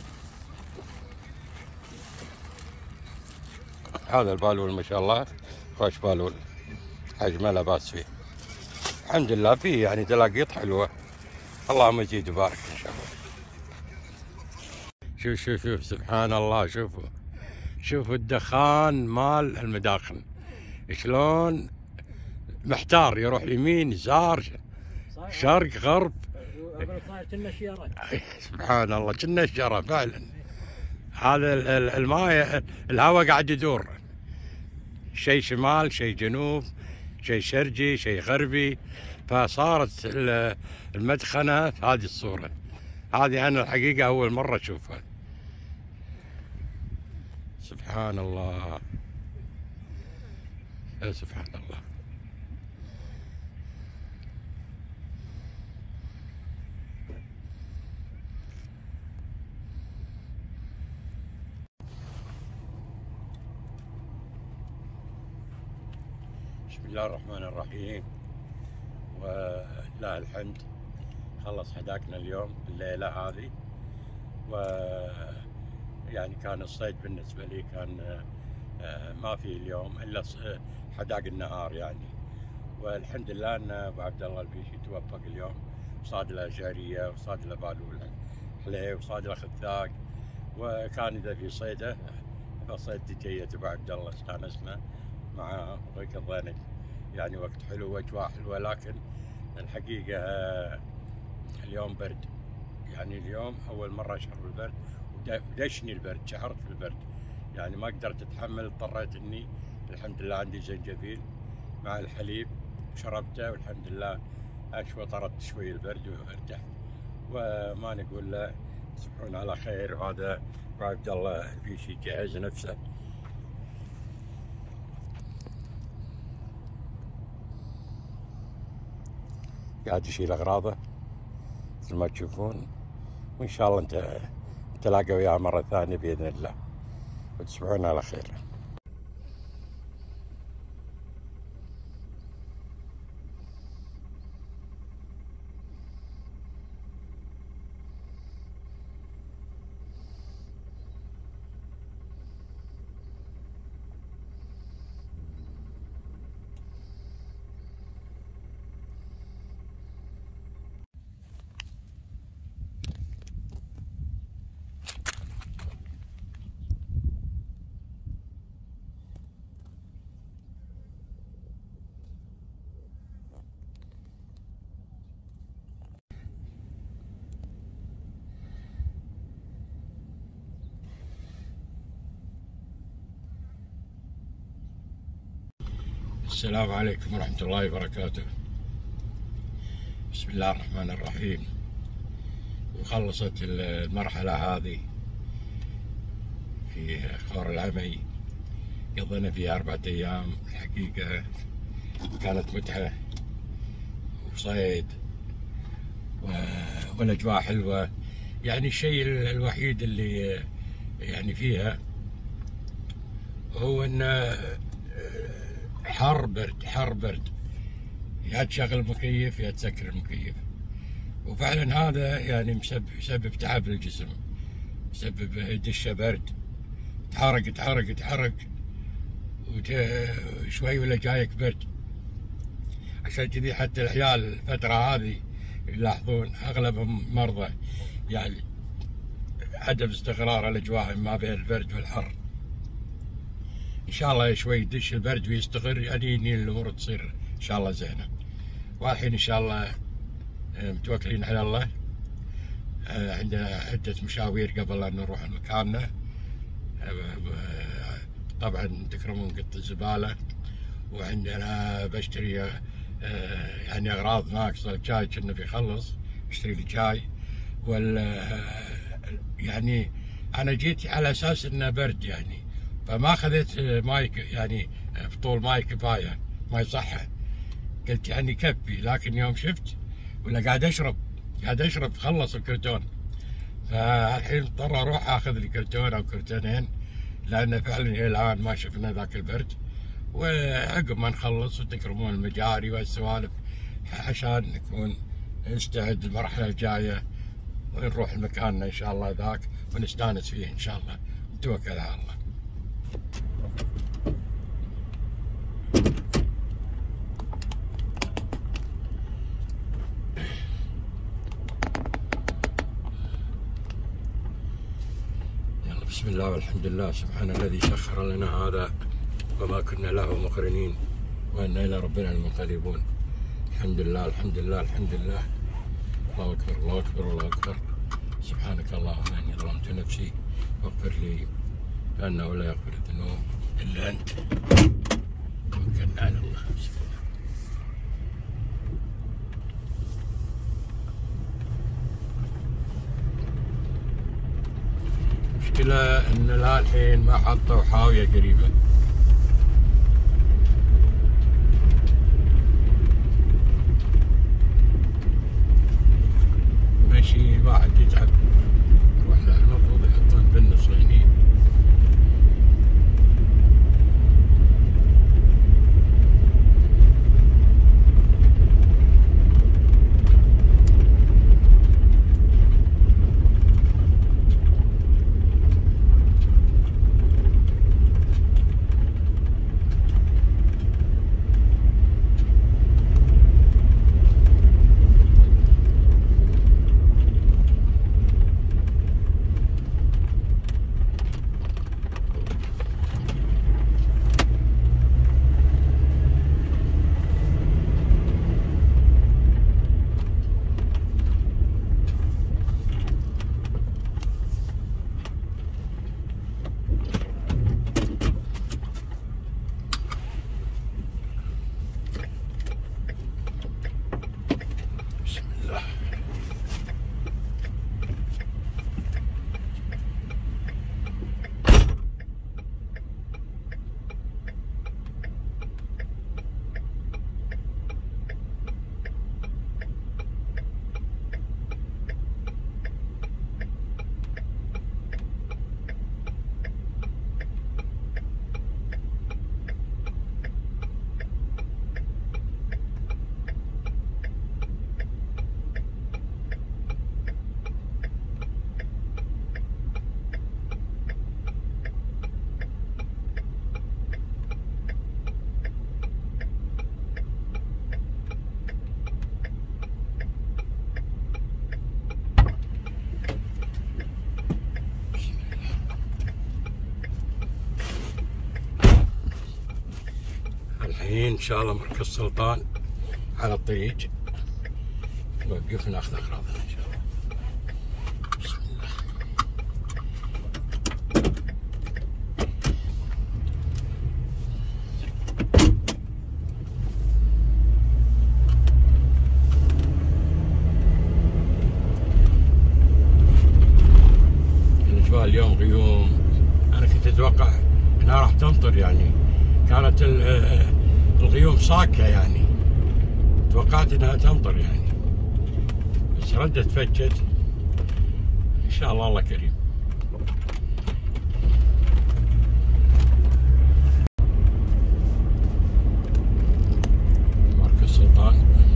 هذا البالول ما شاء الله خوش بالول، حجمه لا باس فيه الحمد لله، فيه يعني تلاقيط حلوه، اللهم يزيد يبارك ان شاء الله. شوف شوف شوف سبحان الله، شوفوا شوفوا الدخان مال المداخن شلون محتار، يروح يمين يسار شرق غرب. سبحان الله كنا شجره فعلا. هذا الماء الهواء قاعد يدور، شيء شمال شيء جنوب شيء شرقي شيء غربي، فصارت المدخنه في هذه الصوره. هذه انا الحقيقه اول مره اشوفها. سبحان الله يا سبحان الله. بسم الله الرحمن الرحيم، ولله الحمد خلص حداقنا اليوم الليلة هذه. و يعني كان الصيد بالنسبة لي كان ما في اليوم إلا حداق النهار يعني، والحمد لله أن أبو عبد الله البيشي توفق اليوم، صاد له جارية وصاد له بالول حليو وصاد له خذاق، وكان إذا في صيده فصيد جيد أبو عبد الله، استانسنا معاه وقضينا يعني وقت حلو واجواء حلوه. لكن الحقيقه اليوم برد، يعني اليوم اول مره اشعر بالبرد، ودشني البرد، شعرت بالبرد يعني ما قدرت اتحمل، اضطريت اني الحمد لله عندي زنجبيل مع الحليب شربته، والحمد لله اشوى طردت شوي البرد وارتحت. وما نقول له تصبحون على خير. وهذا ابو عبد الله البيشي جهز نفسه، قاعد يشيل اغراضه مثل ما تشوفون، وان شاء الله انت تلاقوا وياه مره ثانيه باذن الله، وتصبحون على خير. السلام عليكم ورحمة الله وبركاته. بسم الله الرحمن الرحيم. وخلصت المرحلة هذه في خور العمي، قضينا فيها أربعة أيام. الحقيقة كانت متعة وصيد والأجواء حلوة. يعني الشيء الوحيد اللي يعني فيها هو إنه حر برد حر برد، يا تشغل المكيف يا تسكر المكيف، وفعلا هذا يعني مسبب يسبب تعب للجسم، يسبب دشة برد، تحرق تحرق تحرق وشوي ولا جايك برد. عشان كذي حتى العيال الفترة هذه يلاحظون أغلبهم مرضى، يعني عدم استقرار الأجواء ما بين البرد والحر. إن شاء الله شوي يدش البرد ويستقر، يعني الأمور تصير إن شاء الله زينة. والحين إن شاء الله متوكلين على الله. عندنا عدة مشاوير قبل أن نروح مكاننا. طبعا تكرمون قط الزبالة، وعندنا بشتري يعني أغراض ناقصة. الشاي كنا بيخلص، اشتري لي شاي. وال يعني أنا جيت على أساس إنه برد، يعني فما أخذت ماي، يعني بطول ماي كفاية، ماي صحة. قلت يعني كفي، لكن يوم شفت ولا قاعد أشرب قاعد أشرب خلص الكرتون. فالحين اضطر أروح أخذ لي كرتون أو كرتونين، لأن فعلا إلى الآن ما شفنا ذاك البرد. وعقب ما نخلص وتكرمون المجاري والسوالف عشان نكون نستعد للمرحلة الجاية ونروح لمكاننا إن شاء الله ذاك ونستانس فيه إن شاء الله. نتوكل على الله. يلا بسم الله والحمد لله. سبحان الذي سخر لنا هذا وما كنا له مقرنين وإنا إلى ربنا المنقلبون. الحمد لله الحمد لله الحمد لله. الله أكبر الله أكبر الله أكبر. سبحانك اللهم إني ظلمت نفسي واغفر لي فإنه لا يغفر الذنوب إلا أنت. توكلنا على الله. المشكلة إن لا الحين ما حطوا حاوية قريبة. ماشي واحد يتعب يروح له، المفروض يحطون بالنص هني. الحين إن شاء الله مركز سلطان على الطريق، نوقف ناخذ أغراضنا إن شاء الله. بسم الله. الغيوم صاكة يعني، توقعت انها تمطر يعني، بس ردت فجت. ان شاء الله الله كريم. مركز سلطان.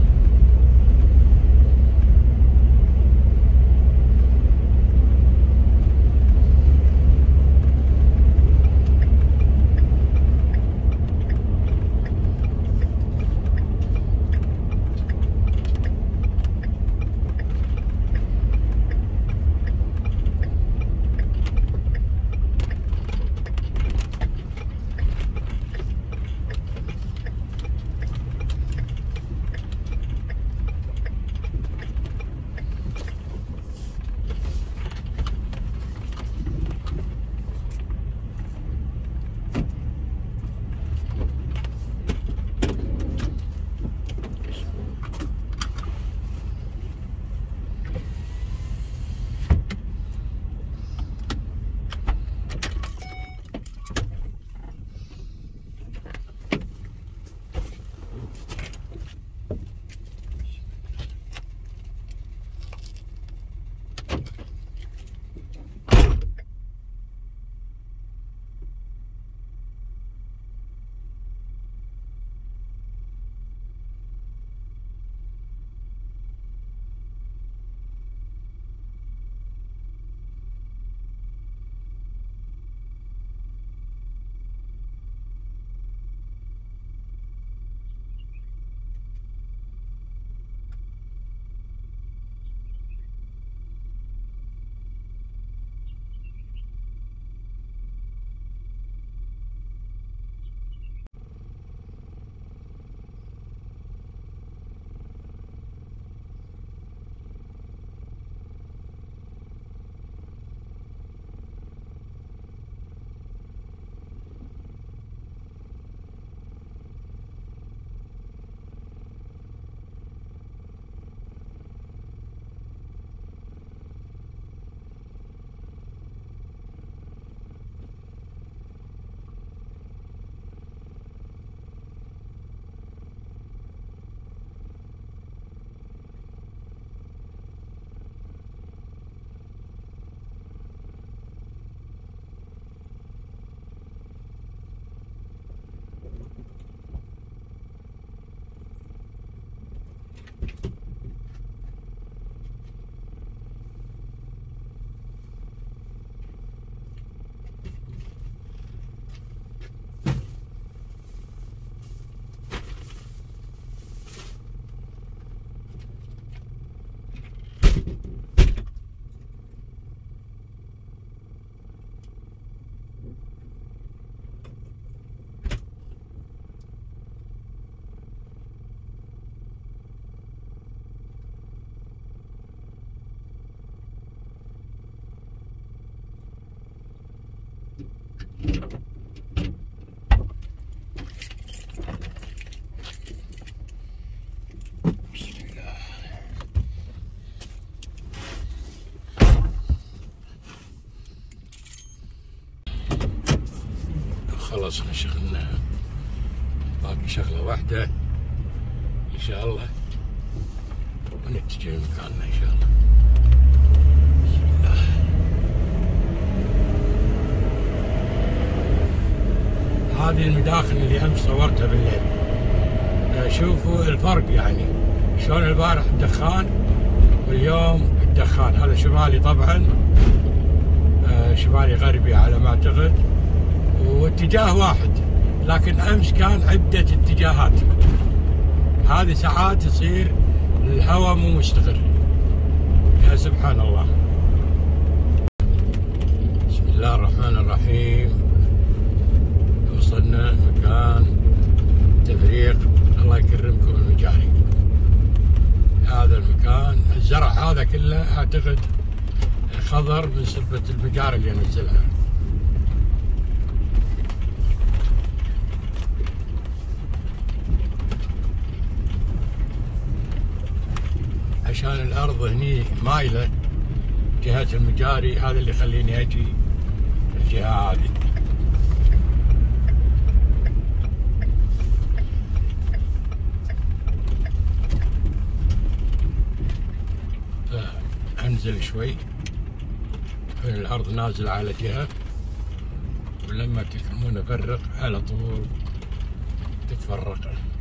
خلصنا شغلنا، باقي شغلة واحدة إن شاء الله ونتجه لمكاننا إن شاء الله. بسم الله. هذه المداخن اللي أمس صورتها بالليل، شوفوا الفرق يعني شلون البارح الدخان واليوم الدخان. هذا شمالي طبعا، شمالي غربي على ما أعتقد، واتجاه واحد، لكن أمس كان عدة اتجاهات. هذه ساعات يصير الهواء مو مستقر، يا سبحان الله. بسم الله الرحمن الرحيم. وصلنا مكان تفريق، الله يكرمكم المجاري. هذا المكان الزرع هذا كله أعتقد خضر من سبة المجاري اللي نزلها. عشان الأرض هني مايلة جهة المجاري، هذا اللي يخليني أجي الجهة هذه. ننزل شوي، تكون الأرض نازلة على جهة، ولما تكمل نفرق على طول تتفرق.